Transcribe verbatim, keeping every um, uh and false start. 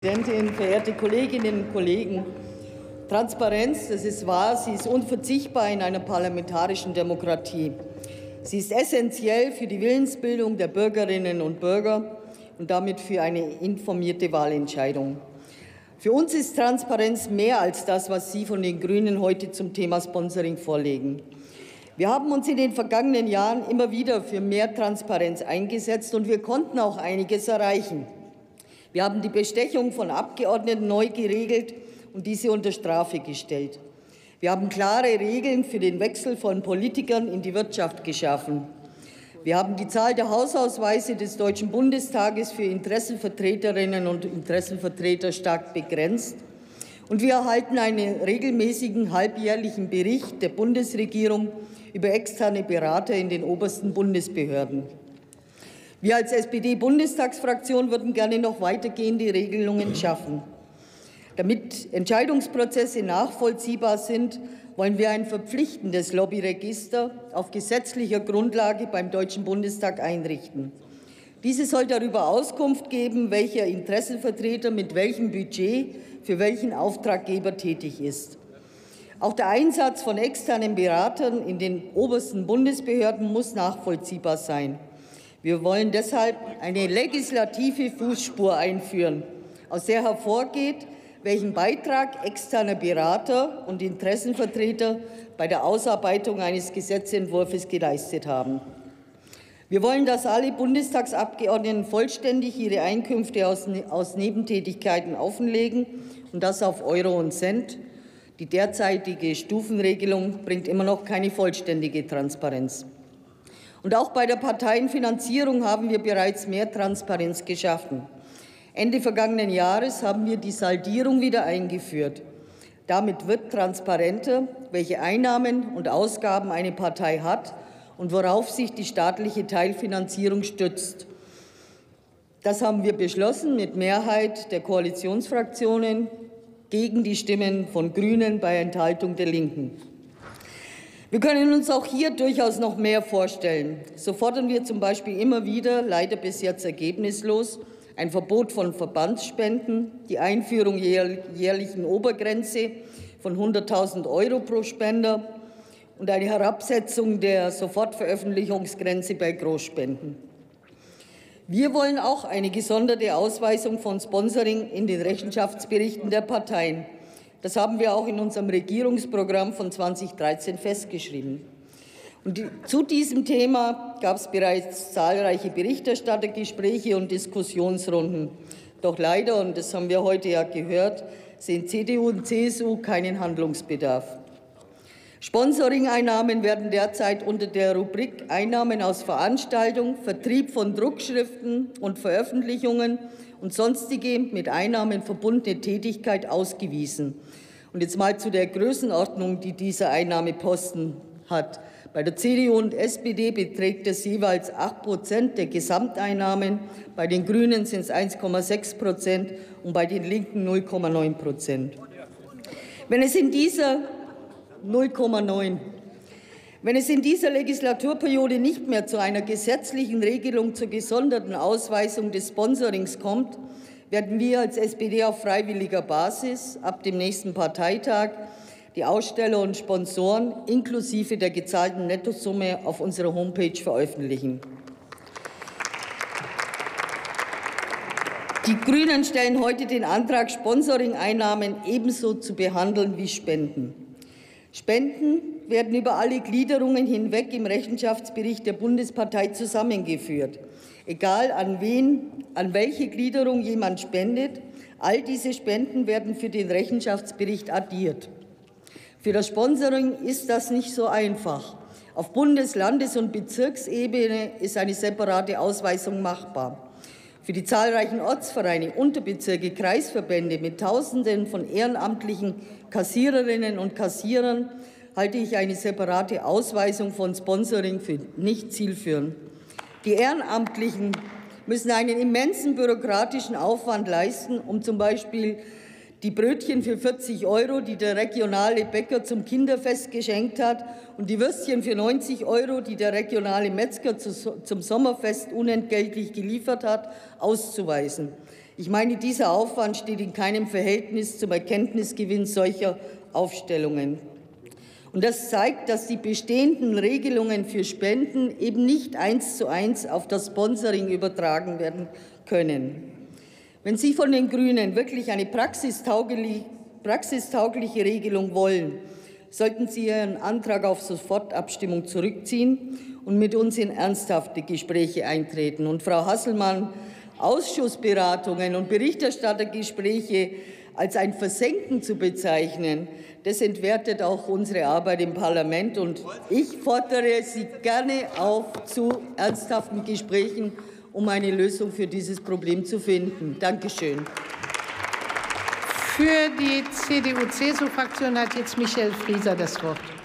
Präsidentin, verehrte Kolleginnen und Kollegen! Transparenz, das ist wahr, sie ist unverzichtbar in einer parlamentarischen Demokratie. Sie ist essentiell für die Willensbildung der Bürgerinnen und Bürger und damit für eine informierte Wahlentscheidung. Für uns ist Transparenz mehr als das, was Sie von den Grünen heute zum Thema Sponsoring vorlegen. Wir haben uns in den vergangenen Jahren immer wieder für mehr Transparenz eingesetzt, und wir konnten auch einiges erreichen. Wir haben die Bestechung von Abgeordneten neu geregelt und diese unter Strafe gestellt. Wir haben klare Regeln für den Wechsel von Politikern in die Wirtschaft geschaffen. Wir haben die Zahl der Hausausweise des Deutschen Bundestages für Interessenvertreterinnen und Interessenvertreter stark begrenzt. Und wir erhalten einen regelmäßigen halbjährlichen Bericht der Bundesregierung über externe Berater in den obersten Bundesbehörden. Wir als S P D-Bundestagsfraktion würden gerne noch weitergehende Regelungen schaffen. Damit Entscheidungsprozesse nachvollziehbar sind, wollen wir ein verpflichtendes Lobbyregister auf gesetzlicher Grundlage beim Deutschen Bundestag einrichten. Dieses soll darüber Auskunft geben, welcher Interessenvertreter mit welchem Budget für welchen Auftraggeber tätig ist. Auch der Einsatz von externen Beratern in den obersten Bundesbehörden muss nachvollziehbar sein. Wir wollen deshalb eine legislative Fußspur einführen, aus der hervorgeht, welchen Beitrag externe Berater und Interessenvertreter bei der Ausarbeitung eines Gesetzentwurfs geleistet haben. Wir wollen, dass alle Bundestagsabgeordneten vollständig ihre Einkünfte aus, aus Nebentätigkeiten offenlegen, und das auf Euro und Cent. Die derzeitige Stufenregelung bringt immer noch keine vollständige Transparenz. Und auch bei der Parteienfinanzierung haben wir bereits mehr Transparenz geschaffen. Ende vergangenen Jahres haben wir die Saldierung wieder eingeführt. Damit wird transparenter, welche Einnahmen und Ausgaben eine Partei hat und worauf sich die staatliche Teilfinanzierung stützt. Das haben wir beschlossen mit Mehrheit der Koalitionsfraktionen gegen die Stimmen von Grünen bei Enthaltung der Linken. Wir können uns auch hier durchaus noch mehr vorstellen. So fordern wir zum Beispiel immer wieder, leider bis jetzt ergebnislos, ein Verbot von Verbandsspenden, die Einführung jährlichen Obergrenze von hunderttausend Euro pro Spender und eine Herabsetzung der Sofortveröffentlichungsgrenze bei Großspenden. Wir wollen auch eine gesonderte Ausweisung von Sponsoring in den Rechenschaftsberichten der Parteien. Das haben wir auch in unserem Regierungsprogramm von zweitausenddreizehn festgeschrieben. Und zu diesem Thema gab es bereits zahlreiche Berichterstattergespräche und Diskussionsrunden. Doch leider, und das haben wir heute ja gehört, sehen C D U und C S U keinen Handlungsbedarf. Sponsoring-Einnahmen werden derzeit unter der Rubrik Einnahmen aus Veranstaltung, Vertrieb von Druckschriften und Veröffentlichungen und sonstige mit Einnahmen verbundene Tätigkeit ausgewiesen. Und jetzt mal zu der Größenordnung, die dieser Einnahmeposten hat. Bei der C D U und S P D beträgt es jeweils acht Prozent der Gesamteinnahmen, bei den Grünen sind es eins Komma sechs Prozent und bei den Linken null Komma neun Prozent. Wenn es in dieser null Komma neun. Wenn es in dieser Legislaturperiode nicht mehr zu einer gesetzlichen Regelung zur gesonderten Ausweisung des Sponsorings kommt, werden wir als S P D auf freiwilliger Basis ab dem nächsten Parteitag die Aussteller und Sponsoren inklusive der gezahlten Nettosumme auf unserer Homepage veröffentlichen. Die Grünen stellen heute den Antrag, Sponsoring-Einnahmen ebenso zu behandeln wie Spenden. Spenden werden über alle Gliederungen hinweg im Rechenschaftsbericht der Bundespartei zusammengeführt. Egal an wen, an welche Gliederung jemand spendet, all diese Spenden werden für den Rechenschaftsbericht addiert. Für das Sponsoring ist das nicht so einfach. Auf Bundes-, Landes- und Bezirksebene ist eine separate Ausweisung machbar. Für die zahlreichen Ortsvereine, Unterbezirke, Kreisverbände mit Tausenden von ehrenamtlichen Kassiererinnen und Kassierern halte ich eine separate Ausweisung von Sponsoring für nicht zielführend. Die Ehrenamtlichen müssen einen immensen bürokratischen Aufwand leisten, um zum Beispiel die Brötchen für vierzig Euro, die der regionale Bäcker zum Kinderfest geschenkt hat, und die Würstchen für neunzig Euro, die der regionale Metzger zum Sommerfest unentgeltlich geliefert hat, auszuweisen. Ich meine, dieser Aufwand steht in keinem Verhältnis zum Erkenntnisgewinn solcher Aufstellungen. Und das zeigt, dass die bestehenden Regelungen für Spenden eben nicht eins zu eins auf das Sponsoring übertragen werden können. Wenn Sie von den Grünen wirklich eine praxistaugliche, praxistaugliche Regelung wollen, sollten Sie Ihren Antrag auf Sofortabstimmung zurückziehen und mit uns in ernsthafte Gespräche eintreten. Und Frau Hasselmann, Ausschussberatungen und Berichterstattergespräche als ein Versenken zu bezeichnen, das entwertet auch unsere Arbeit im Parlament. Und ich fordere Sie gerne auf zu ernsthaften Gesprächen, um eine Lösung für dieses Problem zu finden. Dankeschön. Für die C D U-C S U-Fraktion hat jetzt Michael Frieser das Wort.